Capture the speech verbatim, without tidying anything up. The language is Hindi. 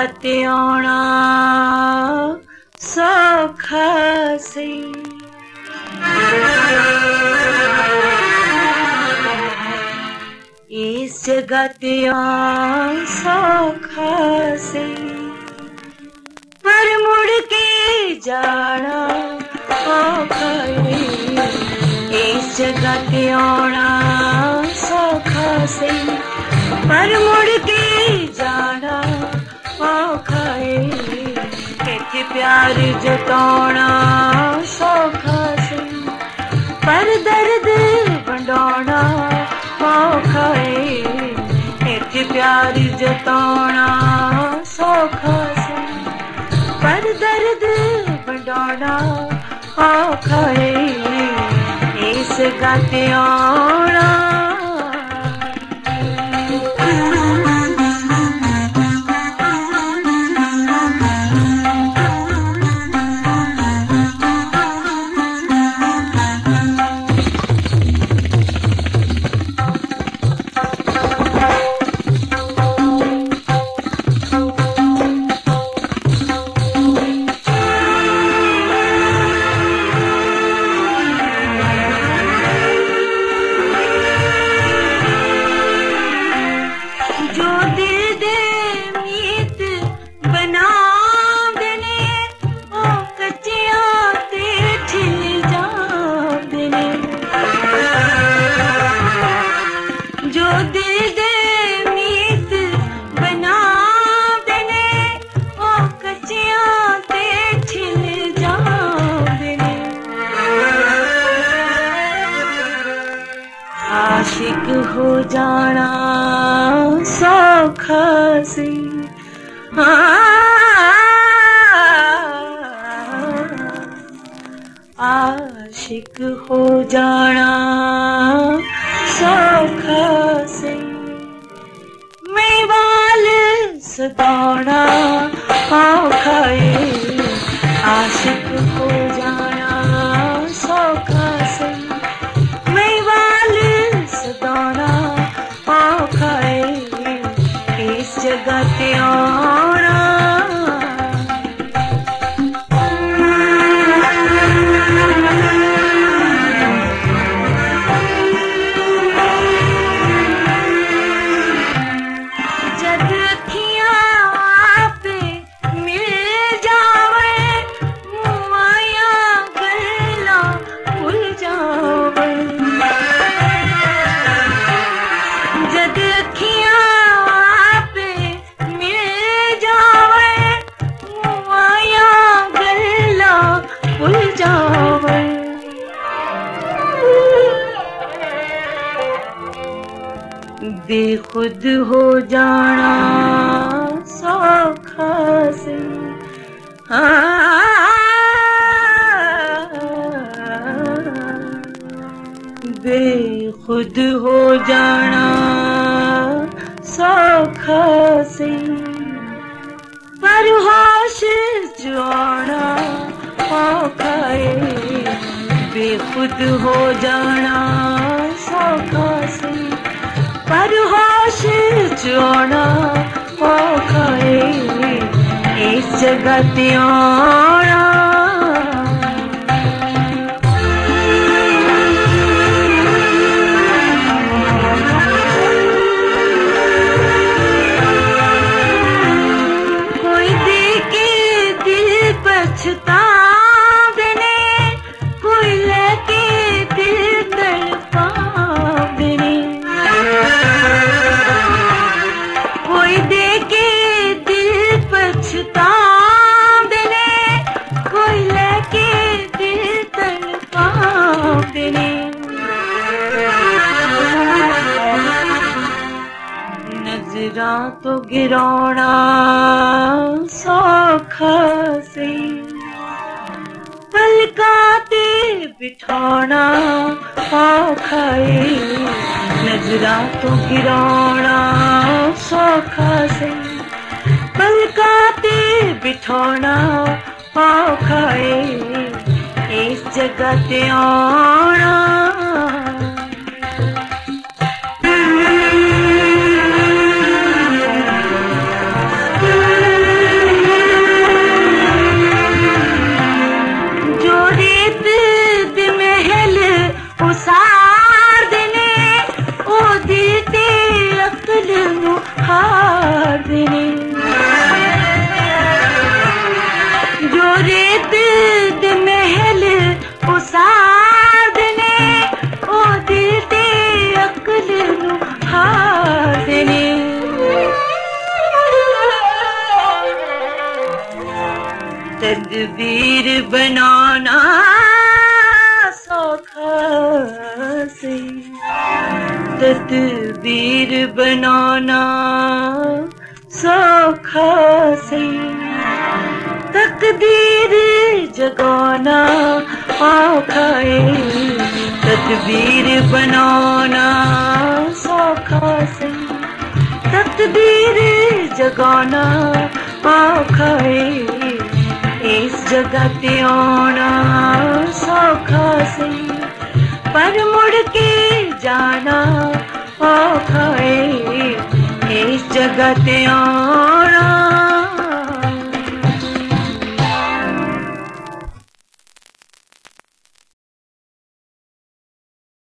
ते आना सौखा सी। इस जगह ते आना सौखा सी, पर मुड़ के जाना औखा है। इस जगह ते आना सौखा सी, पर मुड़ के जाना औखा है। इत्थे प्यार जताना सौखा सी, पर दर्द वंडाना औखा है। इत्थे प्यार जताना सौखा सी, पर दर्द वंडाना औखा है। इस गत ते आना आशिक हो जाना सौखा सी। आशिक हो जाना सौखा सी, मैं वाल सताना औखा है। आशिक हो जाना सौखा सी, मैं वाल सताना औखा है। इस जगह ते आना बेखुद हो जाना सौखा सी। बेखुद हो जाना सौखा सी, पर होश जाना औखा है। बेखुद हो जाना सौखा सी, पर होश जाना औखा है। इस जगह ते आना कोई देके दिल पछता देने, कोई लेके दिल तड़पा देने। कोई देके दिल पछता देने, कोई लेके दिल तड़पा देने। नजरा तो गिराना सौखा सी, पलकाते बिठाना औखा है। नजरा तो गिराना सौखा सी, पलकाते बिठाना औखा है। इस जगह ते आना ओरे दिल दे महल उसादने ओ दिल दे अकल नू हादने तदबीर बनाना सौखा से तदबीर बनाना सौखा से तकदीर जगाना औखा है तदबीर बनाना सौखा से तकदीर जगाना औखा है इस जगह ते आना सौखा से पर मुड़ के जाना औखा है इस जगह ते आना